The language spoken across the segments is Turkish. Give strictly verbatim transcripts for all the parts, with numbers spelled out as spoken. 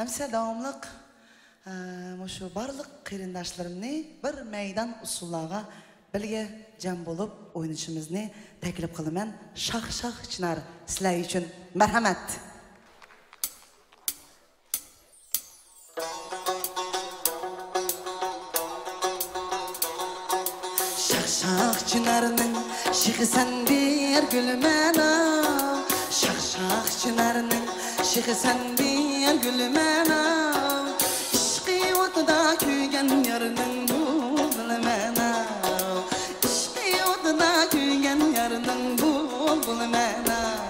Әмсе дауымлық мұшу барлық қиrindaşlarımны bir meydan usullağa bilge cem bulup oynayışımızını teklif kılımen şah-şah çınar sizler için merhamet. Şah-şah çınarının şığı sen bir gülmen al. Şah-şah çınarının şığı sen bir gülmen al. İşkı otuda kuygen yarının bu bilmen al. İşkı otuda kuygen yarının bu bilmen al.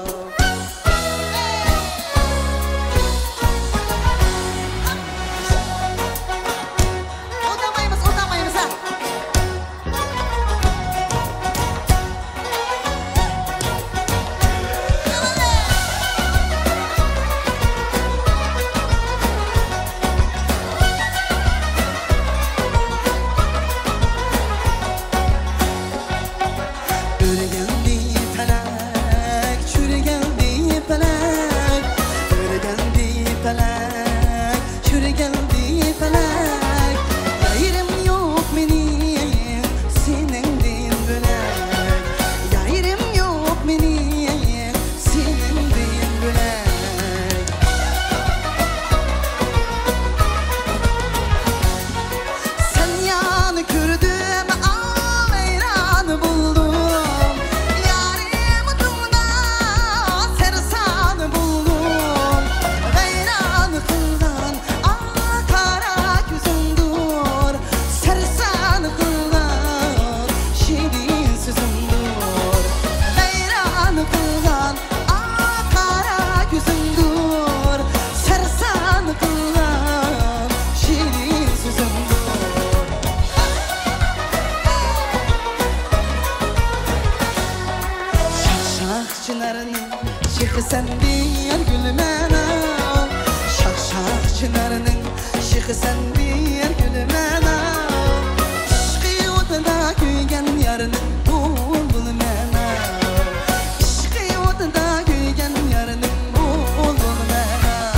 Şığı sen bir gülmen al. Şah-şah çınarının şığı sen bir gülmen al. İşkı otuda kuygen yarının bul bulmen al. İşkı otuda kuygen yarının bul bulmen al.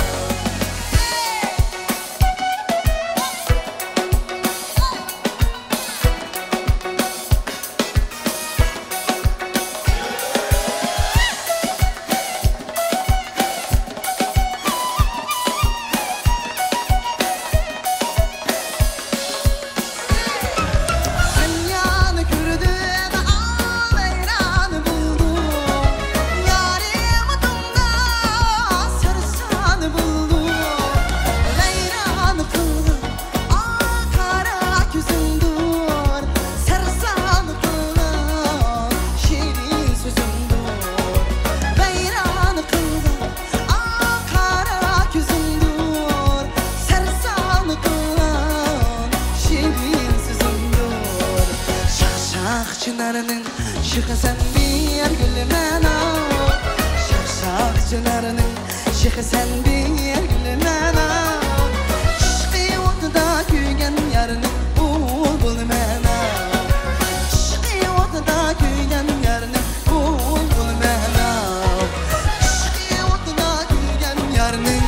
Çınarının şığı sen bir gülmen al. Şah-şah çınarının şığı sen bir gülmen al. İşkı otuda kuygen yarının bul bulmen al. İşkı otuda kuygen yarının bul bulmen al. İşkı otuda kuygen yarının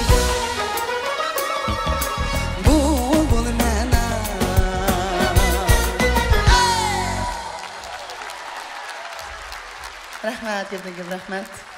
bul bulmen al. Rahmet, Yıldırım, rahmet.